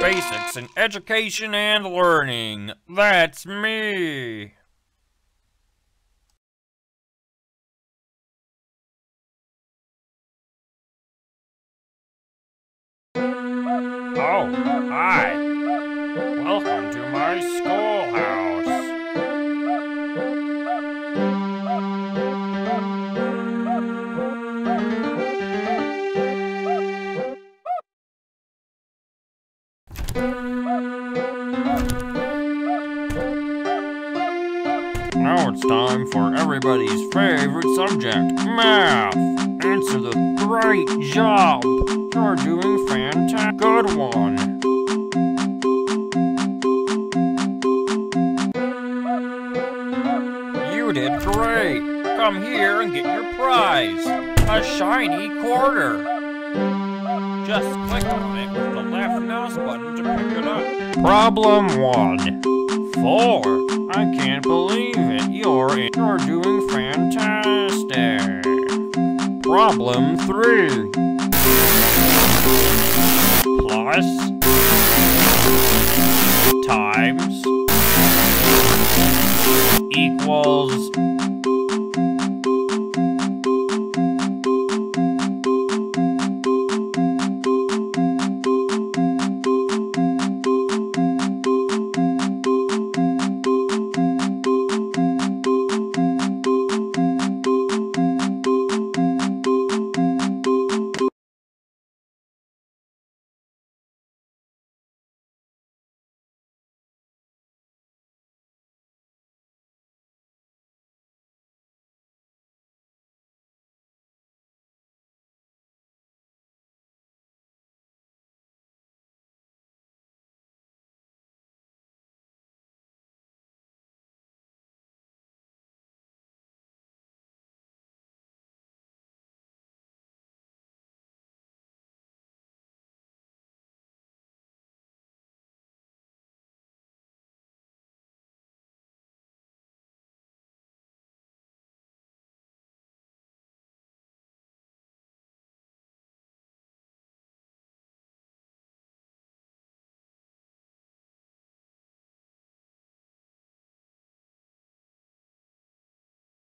basics in education and learning. That's me. Oh, hi. Welcome to my schoolhouse. Now it's time for everybody's favorite subject, math. Answer the great job. You're doing fantastic. Good one. You did great. Come here and get your prize. A shiny quarter. Just click on it with the left mouse button to pick it up. Problem 1. 4. I can't believe it. You're doing fantastic. Problem 3. Plus times equals